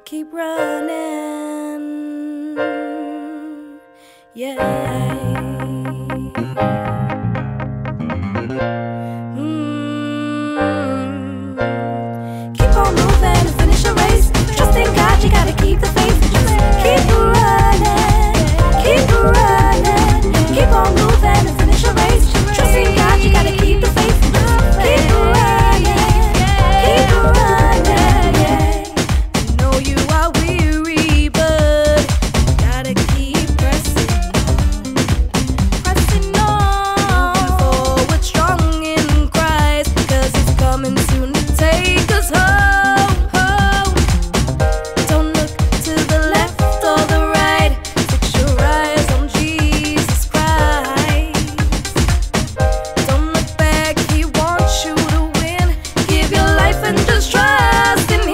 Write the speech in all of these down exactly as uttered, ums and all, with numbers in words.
keep running, yeah. Mm. Keep on moving and finish your race. Trust in God, you gotta keep the faith. Just keep running, keep running. Keep on moving and finish your race. Trust in God, you gotta keep the faith. Just keep running, keep running, yeah. I know you are weary, but gotta keep pressing on, pressing on. Forward strong in Christ, 'cause He's coming soon to take us home, home. Don't look to the left or the right. Fix your eyes on Jesus Christ. Don't look back, He wants you to win. Give your life and just trust in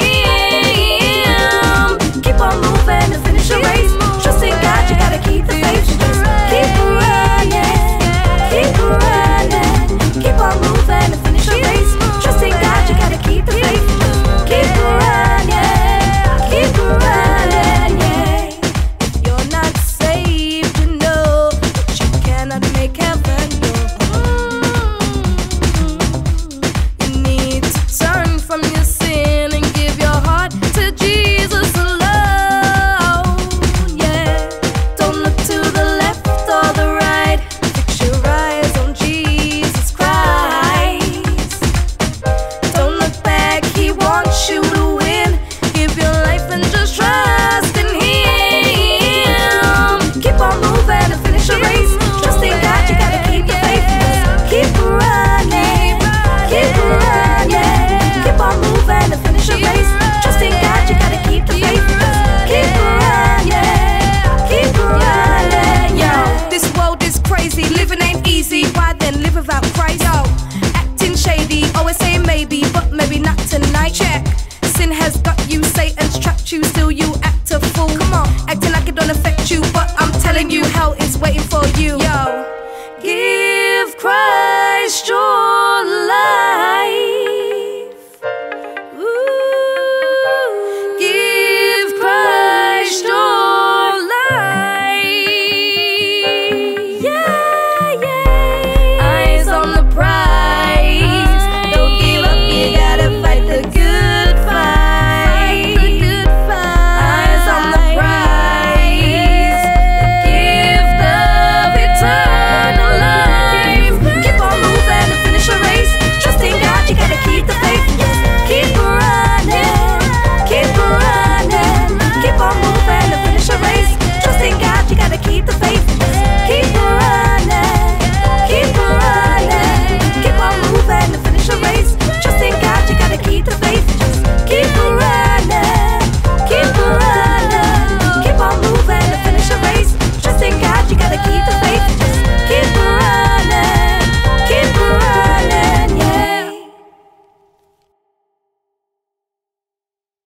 Him. Keep on moving and finish your race. Trust in God, you gotta keep the faith. Just keep running, keep running. Keep on moving and finish your race. Trust in God, you gotta keep the faith. Just keep running, keep running, yeah. If you're not saved, you know that you cannot make heaven your home. You need to turn from your sin and give your heart to Jesus alone, yeah. Don't look to the left or the right. Fix your eyes on Jesus Christ. Don't look back, He wants you to win. Give your life and just trust in Him. Keep on moving and finish your race. Trust in God, you gotta keep the faith. Just keep running, keep running. Keep on moving and finish your race. Trust in God, you gotta keep the faith. Just keep running, keep running, yo. This world is crazy, living ain't easy. Why then live without Christ? Yo, acting shady, always say maybe, but maybe not tonight. Check. Sin has got you, Satan's trapped you, still you act a fool. Come on, acting like it don't affect you, but I'm telling you, hell is waiting for you. Yo, give Christ your